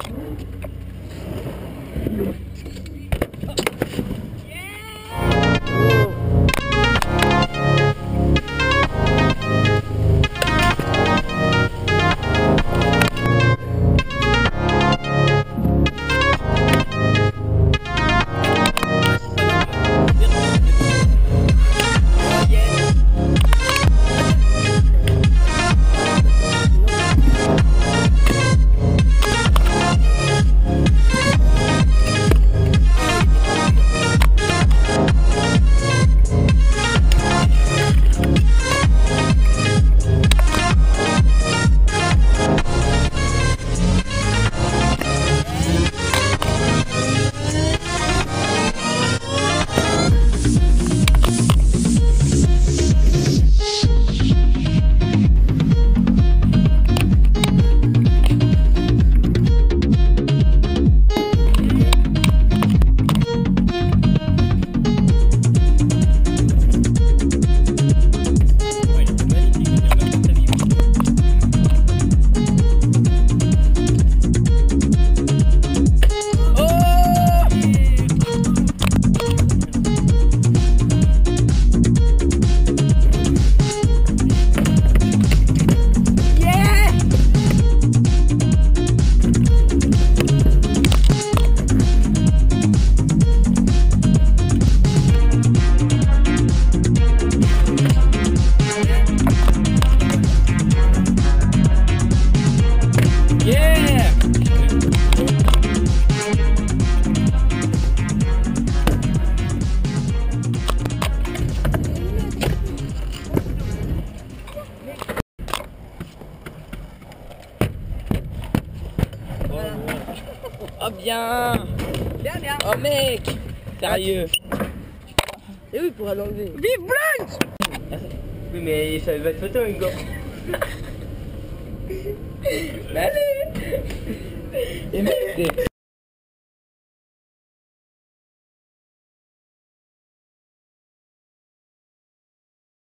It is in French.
Oh bien. Bien, bien. Oh mec. Sérieux. Et oui, il pourra l'enlever. Vive Blanche. Oui mais ça va être photo Hugo. Mais allez. Et mec,